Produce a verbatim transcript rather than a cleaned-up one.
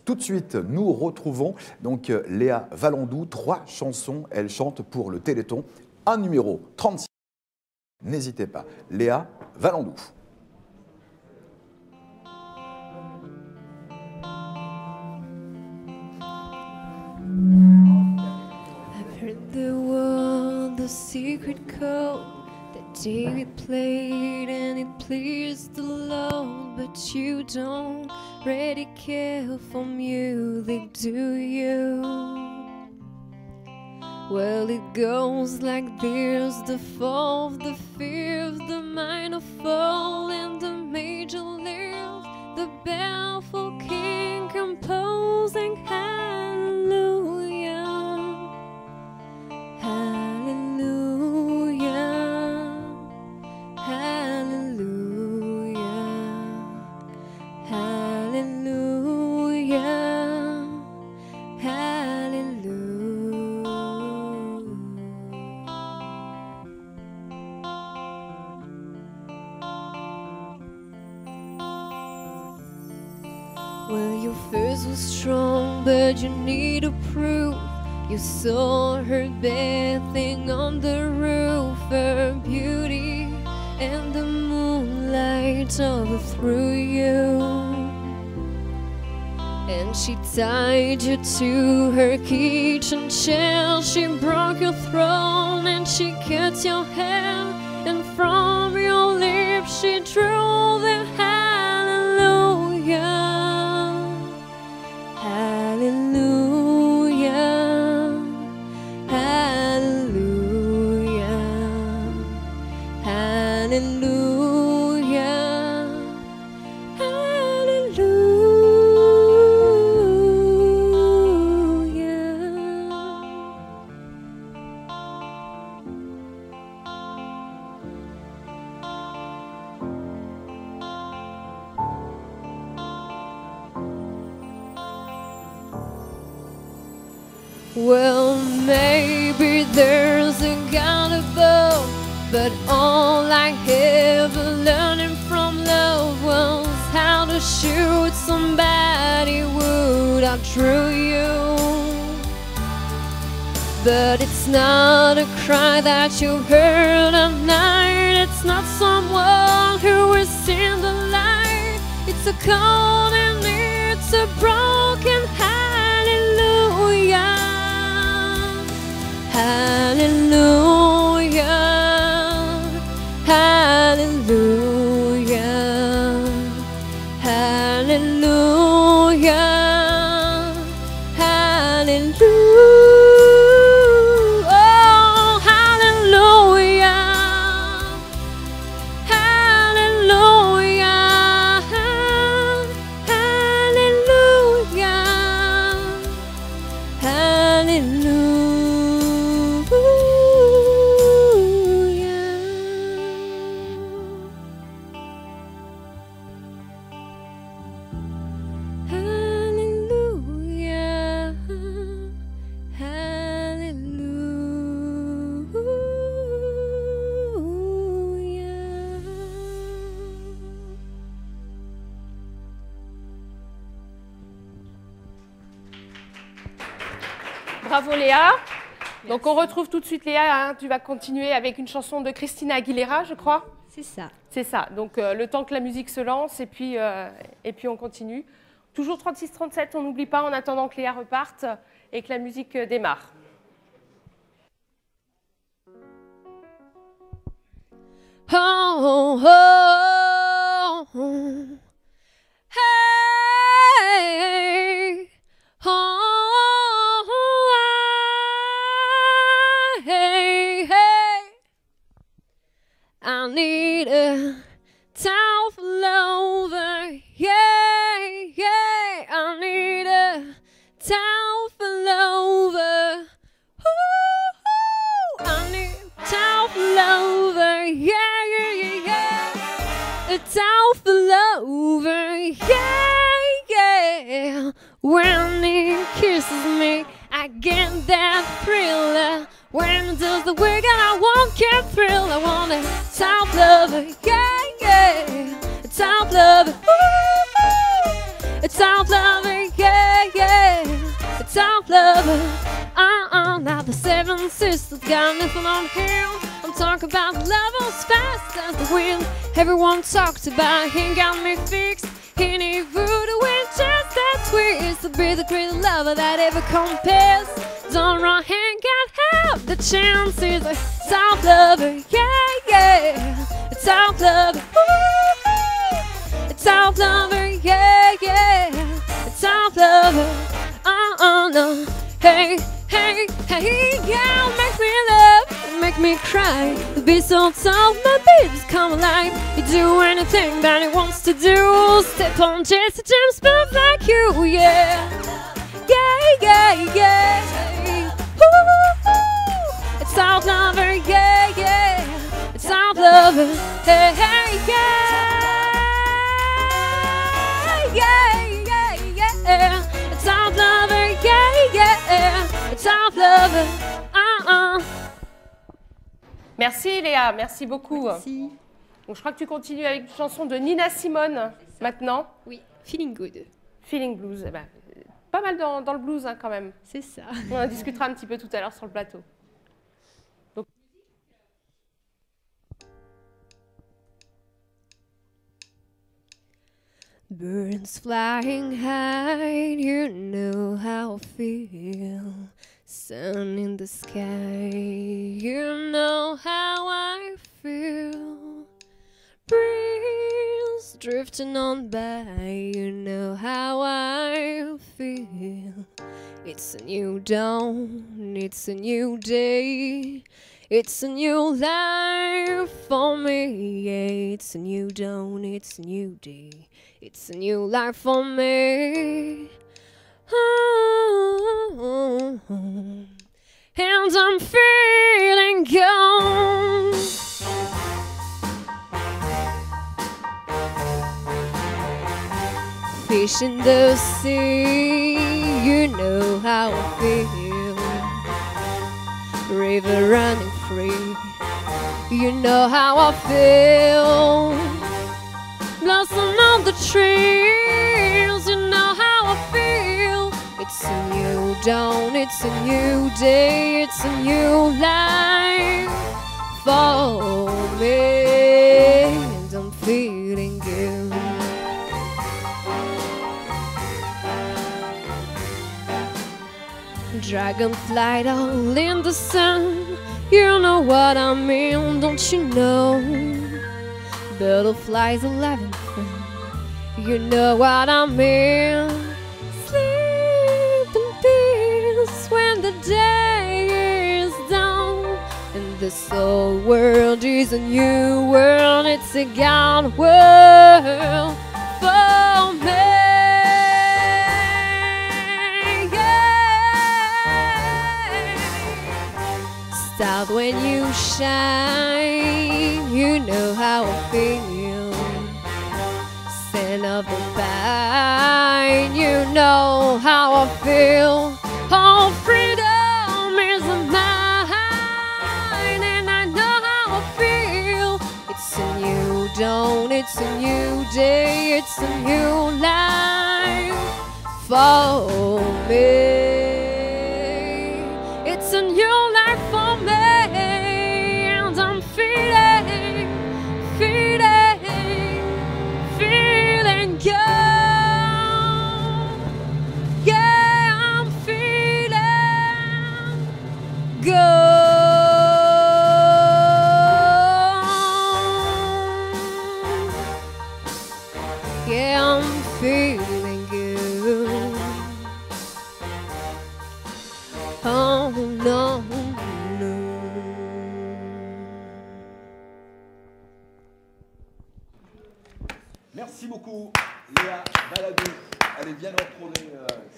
Tout de suite, nous retrouvons donc Léa Valandou, trois chansons, elle chante pour le Téléthon, un numéro trente-six. N'hésitez pas, Léa Valandou. I've heard the world, the secret code that David played and it pleased the Lord, but you don't really care for music, do you? Well, it goes like this: the fourth, the fifth, the minor fall, and the major lift, the barefoot king composing hallelujah, hallelujah, hallelujah, hallelujah, hallelujah. Well, your face was strong, but you need a proof. You saw her bathing on the roof, her beauty and the moonlight overthrew you. And she tied you to her kitchen chair, she broke your throne and she cut your hair, and from your lips she drew the hallelujah. Hallelujah, hallelujah, hallelujah, well, maybe there's a God above, but all I ever learned from love was how to shoot somebody would outdrew you. But it's not a cry that you heard at night, it's not someone who is in the light, it's a cold and it's a broken hallelujah. Hallelujah, hallelujah, hallelujah, hallelujah, oh, hallelujah, hallelujah, hallelujah, hallelujah. Bravo Léa. Donc on retrouve tout de suite Léa, hein. Tu vas continuer avec une chanson de Christina Aguilera, je crois. C'est ça. C'est ça. Donc euh, le temps que la musique se lance et puis, euh, et puis on continue. Toujours trente-six trente-sept, on n'oublie pas en attendant que Léa reparte et que la musique euh, démarre. Oh, oh, oh. Hey, oh, hey, hey. I need a town full over, yeah, yeah. I need a town full over. Ooh, I need a town full over, yeah. A town full over, yeah, yeah. When it kisses me, I get that thrill. When it does the work, I won't get thrill. I want a town lover, yeah, yeah. A town lover, ooh, ooh. A town lover, yeah, I've got nothing on him. I'm talking about love as fast as the wind. Everyone talks about him, got me fixed. He need voodoo with just that twist to be the great lover that ever compares. Don't run, ain't got half the chances. A top lover, yeah, yeah. A top lover, ooh, a top lover, yeah, yeah. A top lover, uh, uh, no. Hey, hey, hey, yeah, make me love, make me cry. Be so tough, my baby's come alive. You do anything that he wants to do. Step on Jesse James, but like you, yeah. Yeah, yeah, yeah. Ooh, it's top lover, yeah, yeah. It's top lover, hey, hey, yeah. Yeah, yeah, yeah. It's top lover, yeah, yeah. It's top lover, uh-uh. Merci Léa, merci beaucoup. Merci. Donc, je crois que tu continues avec une chanson de Nina Simone maintenant. Oui, Feeling Good. Feeling Blues. Eh ben, pas mal dans, dans le blues hein, quand même. C'est ça. On en discutera un petit peu tout à l'heure sur le plateau. Donc... Birds flying high, you know how I feel. Sun in the sky, you know how I feel. Breeze drifting on by, you know how I feel. It's a new dawn, it's a new day. It's a new life for me, yeah. It's a new dawn, it's a new day. It's a new life for me. Oh, and I'm feeling gone. Fish in the sea, you know how I feel. River running free, you know how I feel. Blossom on the trees, you know how I feel. It's a new dawn, it's a new day, it's a new life for me, and I'm feeling good. Dragonfly all in the sun, you know what I mean, don't you know? Butterflies alive and free, you know what I mean. Sleep in peace when the day is done, and this whole world is a new world, it's a gone world for me. Stop when you shine, you know how I feel. Scent of the pine, you know how I feel. Oh, freedom is mine, and I know how I feel. It's a new dawn, it's a new day, it's a new life for me. It's a new life for me, and I'm feeling, feeling, feeling good. Yeah, I'm feeling good. Yeah, I'm feeling good. Oh no, no. Merci beaucoup, Léa Baladou. Allez, viens nous retrouver. Euh